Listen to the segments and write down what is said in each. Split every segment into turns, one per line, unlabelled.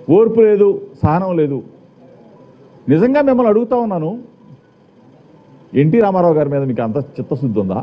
ఓర్పు లేదు, సహనం లేదు. నిజంగా మిమ్మల్ని అడుగుతా ఉన్నాను, ఎన్టీ రామారావు గారి మీద మీకు అంత చిత్తశుద్ధి ఉందా?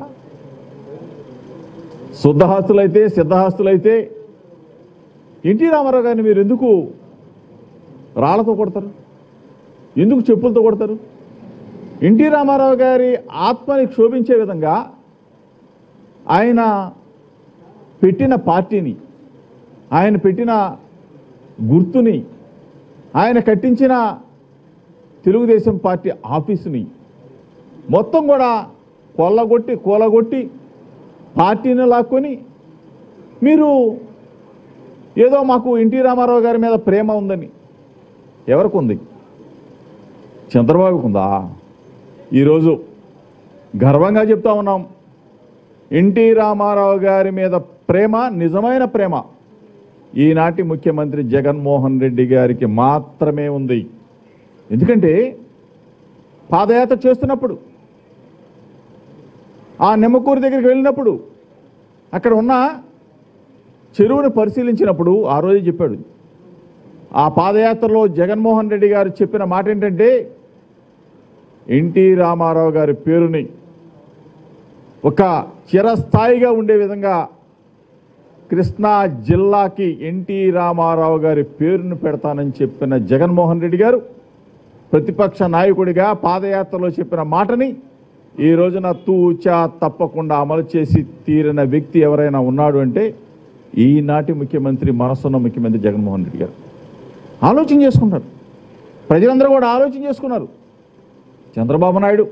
శుద్ధహస్తులైతే సిద్ధహస్తులైతే ఎన్టీ రామారావు గారిని మీరు ఎందుకు రాళ్లతో కొడతారు? ఎందుకు చెప్పులతో కొడతారు? ఎన్టీ రామారావు గారి ఆత్మని క్షోభించే విధంగా ఆయన పెట్టిన పార్టీని, ఆయన పెట్టిన గుర్తుని, ఆయన కట్టించిన తెలుగుదేశం పార్టీ ఆఫీసుని మొత్తం కూడా కూలగొట్టి పార్టీని లాక్కొని మీరు ఏదో మాకు ఎన్టీ రామారావు గారి మీద ప్రేమ ఉందని. ఎవరికి ఉంది? చంద్రబాబుకు ఉందా? ఈరోజు గర్వంగా చెప్తా ఉన్నాం, ఎన్టీ రామారావు గారి మీద ప్రేమ, నిజమైన ప్రేమ ఈనాటి ముఖ్యమంత్రి జగన్మోహన్ రెడ్డి గారికి మాత్రమే ఉంది. ఎందుకంటే పాదయాత్ర చేస్తున్నప్పుడు, ఆ నిమ్మకూరు దగ్గరికి వెళ్ళినప్పుడు, అక్కడ ఉన్న చెరువును పరిశీలించినప్పుడు ఆ రోజు చెప్పాడు, ఆ పాదయాత్రలో జగన్మోహన్ రెడ్డి గారు చెప్పిన మాట ఏంటంటే, ఎన్టీ రామారావు గారి పేరుని ఒక చిరస్థాయిగా ఉండే విధంగా కృష్ణా జిల్లాకి ఎన్టీ రామారావు గారి పేరును పెడతానని చెప్పిన జగన్మోహన్ రెడ్డి గారు ప్రతిపక్ష నాయకుడిగా పాదయాత్రలో చెప్పిన మాటని ఈ రోజున తూచా తప్పకుండా అమలు చేసి తీరిన వ్యక్తి ఎవరైనా ఉన్నాడు అంటే ఈనాటి ముఖ్యమంత్రి, మనసున్న ముఖ్యమంత్రి జగన్మోహన్ రెడ్డి గారు. ఆలోచన చేసుకున్నారు, ప్రజలందరూ కూడా ఆలోచన చేసుకున్నారు. చంద్రబాబు నాయుడు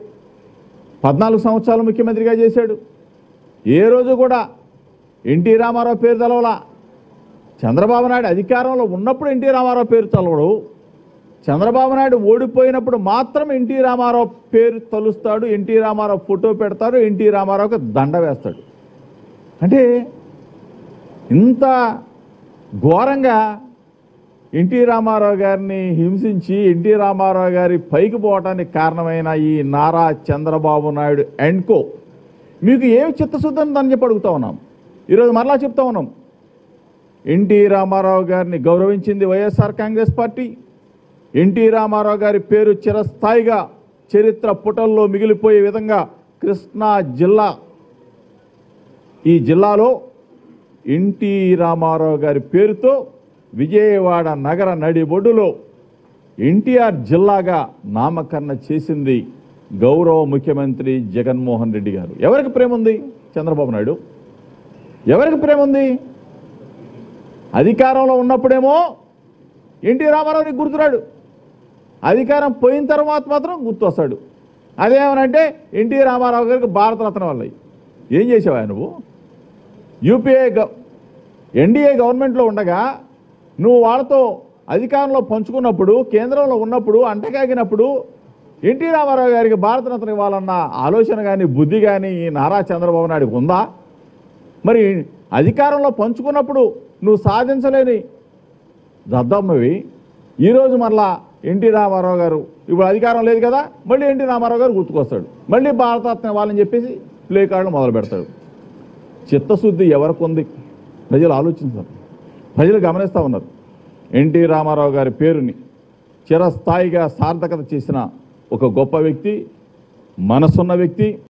14 సంవత్సరాలు ముఖ్యమంత్రిగా చేశాడు. ఏ రోజు కూడా ఎన్టీ రామారావు పేరు తెలవలా. చంద్రబాబు నాయుడు అధికారంలో ఉన్నప్పుడు ఎన్టీ రామారావు పేరు తెలవడు. చంద్రబాబు నాయుడు ఓడిపోయినప్పుడు మాత్రం ఎన్టీ రామారావు పేరు తలుస్తాడు, ఎన్టీ రామారావు ఫోటో పెడతాడు, ఎన్టీ రామారావుకి దండ వేస్తాడు. అంటే ఇంత ఘోరంగా ఎన్టీ రామారావు గారిని హింసించి ఎన్టీ రామారావు గారి పైకి పోవటానికి కారణమైన ఈ నారా చంద్రబాబు నాయుడు అండ్ కో మీకు ఏమి చిత్తశుద్ధి ఉందని చెప్పి అడుగుతా ఉన్నాం. ఈరోజు మరలా చెప్తా ఉన్నాం, ఎన్టీ రామారావు గారిని గౌరవించింది YSR Congress party. NT Ramarao గారి పేరు చిరస్థాయిగా చరిత్ర పుటల్లో మిగిలిపోయే విధంగా కృష్ణా జిల్లా, ఈ జిల్లాలో ఎన్టీ రామారావు గారి పేరుతో విజయవాడ నగర నడిబొడ్డులో ఎన్టీఆర్ జిల్లాగా నామకరణ చేసింది గౌరవ ముఖ్యమంత్రి జగన్మోహన్ రెడ్డి గారు. ఎవరికి ప్రేమ ఉంది? చంద్రబాబు నాయుడు. ఎవరికి ప్రేమ ఉంది? అధికారంలో ఉన్నప్పుడేమో ఎన్టీ రామారావుని గుర్తురాడు, అధికారం పోయిన తర్వాత మాత్రం గుర్తొస్తాడు. అదేమనంటే ఎన్టీ రామారావు గారికి భారతరత్న వల్ల. ఏం చేసావా నువ్వు? ఎన్డీఏ గవర్నమెంట్లో ఉండగా నువ్వు వాళ్ళతో అధికారంలో పంచుకున్నప్పుడు, కేంద్రంలో ఉన్నప్పుడు, అంటకాగినప్పుడు ఎన్టీ రామారావు గారికి భారతరత్న ఇవ్వాలన్న ఆలోచన కానీ బుద్ధి కానీ ఈ నారా చంద్రబాబు నాయుడుకి ఉందా? మరి అధికారంలో పంచుకున్నప్పుడు నువ్వు సాధించలేని దద్దమ్మవి ఈరోజు మరలా ఎన్టీ రామారావు గారు ఇప్పుడు అధికారం లేదు కదా, మళ్ళీ ఎన్టీ రామారావు గారు గుర్తుకొస్తాడు, మళ్ళీ భారతరత్న ఇవ్వాలని చెప్పేసి ప్లే కార్డులు మొదలు పెడతాడు. చిత్తశుద్ధి ఎవరికి ఉంది? ప్రజలు ఆలోచిస్తారు, ప్రజలు గమనిస్తూ ఉన్నారు. ఎన్టీ రామారావు గారి పేరుని చిరస్థాయిగా సార్థకత చేసిన ఒక గొప్ప వ్యక్తి, మనసున్న వ్యక్తి.